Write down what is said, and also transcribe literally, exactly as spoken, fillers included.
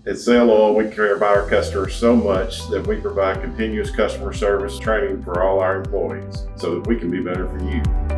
At Sail Oil, we care about our customers so much that we provide continuous customer service training for all our employees so that we can be better for you.